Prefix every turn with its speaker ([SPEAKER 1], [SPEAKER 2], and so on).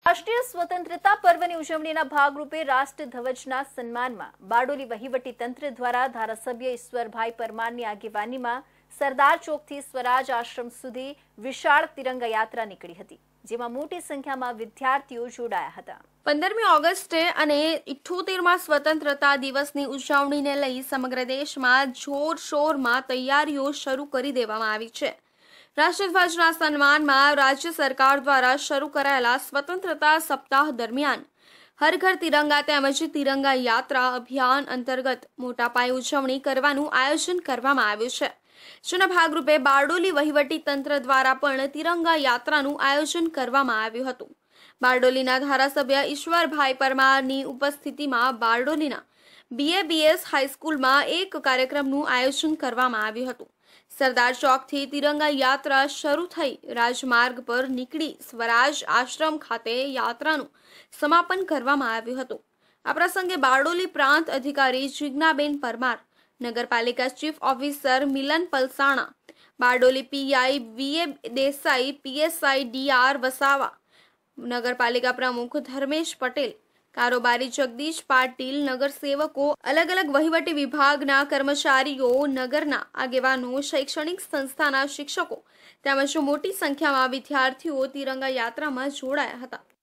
[SPEAKER 1] રાષ્ટ્રીય સ્વતંત્રતા પર્વની ઉજવણીના ભાગરૂપે રાષ્ટ્રધ્વજના સન્માનમાં બારડોલી વહીવટી તંત્ર દ્વારા ધારાસભ્ય ઈશ્વરભાઈ પરમારની આગેવાનીમાં સરદાર ચોકથી સ્વરાજ આશ્રમ સુધી વિશાળ તિરંગા યાત્રા નીકળી હતી, જેમાં મોટી સંખ્યામાં વિદ્યાર્થીઓ જોડાયા હતા। 15મી ઓગસ્ટે અને 78મા સ્વતંત્રતા દિવસની ઉજવણીને લઈ સમગ્ર દેશમાં જોરશોરમાં તૈયારીઓ શરૂ કરી દેવામાં આવી છે। રાષ્ટ્રધ્વજના સન્માનમાં રાજ્ય સરકાર દ્વારા શરૂ કરાયેલા સ્વતંત્રતા સપ્તાહ દરમિયાન હર ઘર તિરંગા તેમજ તિરંગા યાત્રા અભિયાન અંતર્ગત મોટા પાયે ઉજવણી કરવાનું આયોજન કરવામાં આવ્યું છે, જેના ભાગરૂપે બારડોલી વહીવટી તંત્ર દ્વારા પણ તિરંગા યાત્રાનું આયોજન કરવામાં આવ્યું હતું। બારડોલીના ધારાસભ્ય ઈશ્વરભાઈ પરમારની ઉપસ્થિતિમાં બારડોલીના BABS હાઈસ્કૂલમાં એક કાર્યક્રમનું આયોજન કરવામાં આવ્યું હતું। સરદાર ચોકથી તિરંગા યાત્રા શરૂ થઈ રાજમાર્ગ પર નીકળી સ્વરાજ આશ્રમ ખાતે યાત્રાનું સમાપન કરવામાં આવ્યું હતું। આ પ્રસંગે બારડોલી પ્રાંત અધિકારી જિજ્ઞાબેન પરમાર, નગરપાલિકા chief officer Milan Palsana, Bardoli PI VA Desai, PSI DR Vasava, નગરપાલિકા પ્રમુખ ધર્મેશ પટેલ, કારોબારી જગદીશ પાટીલ, નગરસેવકો, અલગ અલગ વહીવટી વિભાગના કર્મચારીઓ, નગરના આગેવાનો, શૈક્ષણિક સંસ્થાના શિક્ષકો તેમજ મોટી સંખ્યામાં વિદ્યાર્થીઓ તિરંગા યાત્રામાં જોડાયા હતા।